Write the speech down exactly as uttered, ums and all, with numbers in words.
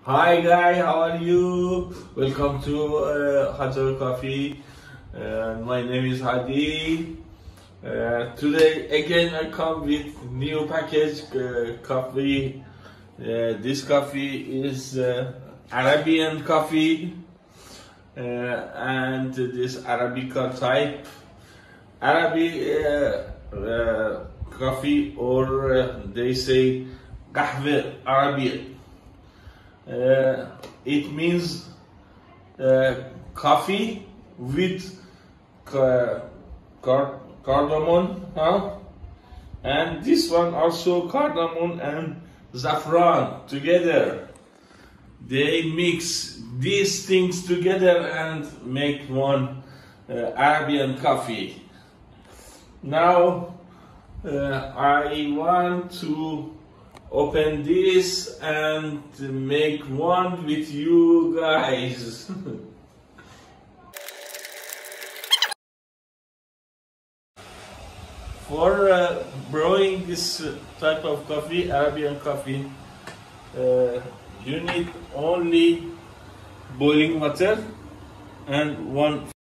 Hi guy, how are you? Welcome to uh, Hajar Coffee. Uh, my name is Hadi. Uh, today again I come with new package uh, coffee. Uh, this coffee is uh, Arabian coffee uh, and this Arabica type. Arabic uh, uh, coffee, or uh, they say قهوة Arabian. Uh, it means uh, coffee with ca car cardamom, huh? And this one also cardamom and Zafron together. They mix these things together and make one uh, Arabian coffee. Now uh, I want to open this and make one with you guys. For uh, brewing this type of coffee, Arabian coffee, uh, you need only boiling water and one